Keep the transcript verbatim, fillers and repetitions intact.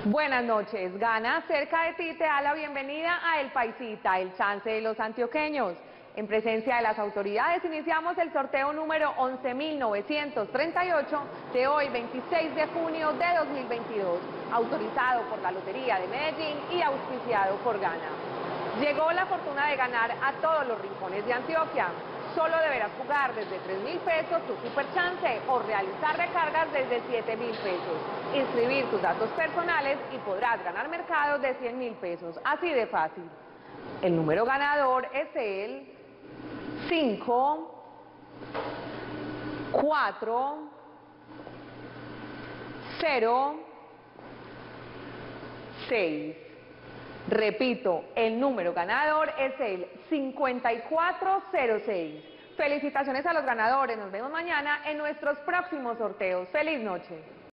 Buenas noches. Gana cerca de ti te da la bienvenida a El Paisita, el chance de los antioqueños. En presencia de las autoridades iniciamos el sorteo número once mil novecientos treinta y ocho de hoy, veintiséis de junio de dos mil veintidós, autorizado por la Lotería de Medellín y auspiciado por Gana. Llegó la fortuna de ganar a todos los rincones de Antioquia. Solo deberás jugar desde tres mil pesos tu super chance o realizar recargas desde siete mil pesos. Inscribir tus datos personales y podrás ganar mercados de cien mil pesos. Así de fácil. El número ganador es el cinco, cuatro, cero, seis. Repito, el número ganador es el cincuenta y cuatro cero seis. Felicitaciones a los ganadores. Nos vemos mañana en nuestros próximos sorteos. ¡Feliz noche!